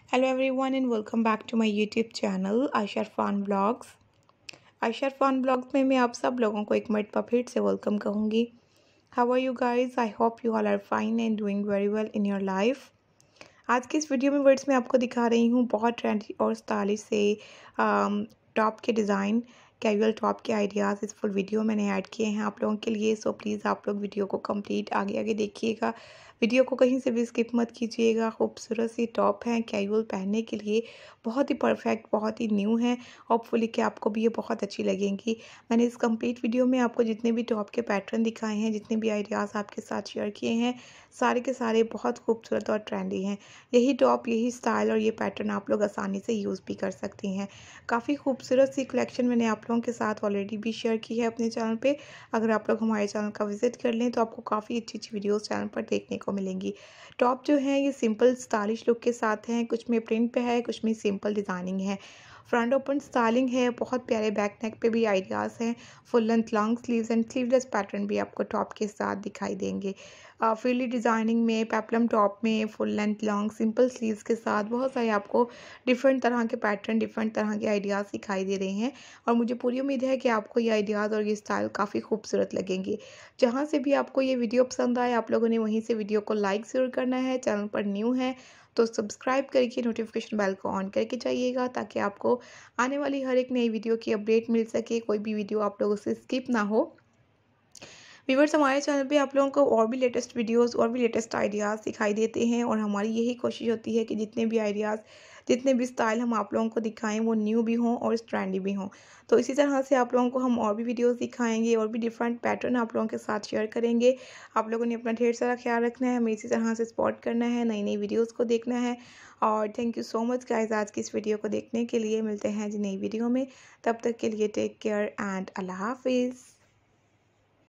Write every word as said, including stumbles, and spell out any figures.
Hello everyone and welcome back to my YouTube channel Ayesha Arfan vlogs. Ayesha Arfan vlogs में मैं आप सब लोगों को एक मरतबा फिर से वेलकम कहूँगी। How are you guys? I hope you all are fine and doing very well in your life. आज की इस वीडियो में वर्ड्स में आपको दिखा रही हूँ बहुत ट्रेंडी और स्टाइलिश से टॉप के डिज़ाइन, कैजुअल टॉप के आइडियाज़ इस फुल वीडियो मैंने ऐड किए हैं आप लोगों के लिए। सो प्लीज़ आप लोग वीडियो को कंप्लीट आगे आगे देखिएगा, वीडियो को कहीं से भी स्किप मत कीजिएगा। खूबसूरत सी टॉप हैं, कैजुअल पहनने के लिए बहुत ही परफेक्ट, बहुत ही न्यू है। होपफुली कि आपको भी ये बहुत अच्छी लगेंगी। मैंने इस कंप्लीट वीडियो में आपको जितने भी टॉप के पैटर्न दिखाए हैं, जितने भी आइडियाज़ आपके साथ शेयर किए हैं, सारे के सारे बहुत खूबसूरत और ट्रेंडी हैं। यही टॉप, यही स्टाइल और ये पैटर्न आप लोग आसानी से यूज़ भी कर सकती हैं। काफ़ी खूबसूरत सी कलेक्शन मैंने आप लोगों के साथ ऑलरेडी भी शेयर की है अपने चैनल पे। अगर आप लोग हमारे चैनल का विजिट कर लें तो आपको काफ़ी अच्छी अच्छी वीडियोस चैनल पर देखने को मिलेंगी। टॉप जो है ये सिंपल स्टाइलिश लुक के साथ हैं, कुछ में प्रिंट पे है, कुछ में सिंपल डिज़ाइनिंग है। फ्रंट ओपन स्टाइलिंग है, बहुत प्यारे बैक नेक पे भी आइडियाज़ हैं। Full length long sleeves and sleeveless pattern भी आपको टॉप के साथ दिखाई देंगे। फ्रीली डिज़ाइनिंग में पेप्लम टॉप में full length long simple sleeves के साथ बहुत सारे आपको डिफरेंट तरह के पैटर्न, डिफरेंट तरह के आइडियाज़ दिखाई दे रहे हैं। और मुझे पूरी उम्मीद है कि आपको ये आइडियाज़ और ये स्टाइल काफ़ी खूबसूरत लगेंगे। जहाँ से भी आपको ये वीडियो पसंद आए आप लोगों ने वहीं से वीडियो को लाइक ज़रूर करना है। चैनल पर न्यू है तो सब्सक्राइब करके नोटिफिकेशन बेल को ऑन करके जाइएगा ताकि आपको आने वाली हर एक नई वीडियो की अपडेट मिल सके, कोई भी वीडियो आप लोगों से स्किप ना हो। व्यूअर्स, हमारे चैनल पे आप लोगों को और भी लेटेस्ट वीडियोस और भी लेटेस्ट आइडियाज़ दिखाई देते हैं और हमारी यही कोशिश होती है कि जितने भी आइडियाज़, जितने भी स्टाइल हम आप लोगों को दिखाएं वो न्यू भी हों और ट्रेंडी भी हों। तो इसी तरह से आप लोगों को हम और भी वीडियोस दिखाएंगे और भी डिफरेंट पैटर्न आप लोगों के साथ शेयर करेंगे। आप लोगों ने अपना ढेर सारा ख्याल रखना है, हमें इसी तरह से सपोर्ट करना है, नई नई वीडियोज़ को देखना है। और thank you so much guys आज की इस वीडियो को देखने के लिए। मिलते हैं जी नई वीडियो में, तब तक के लिए टेक केयर एंड अल्लाह हाफिज़।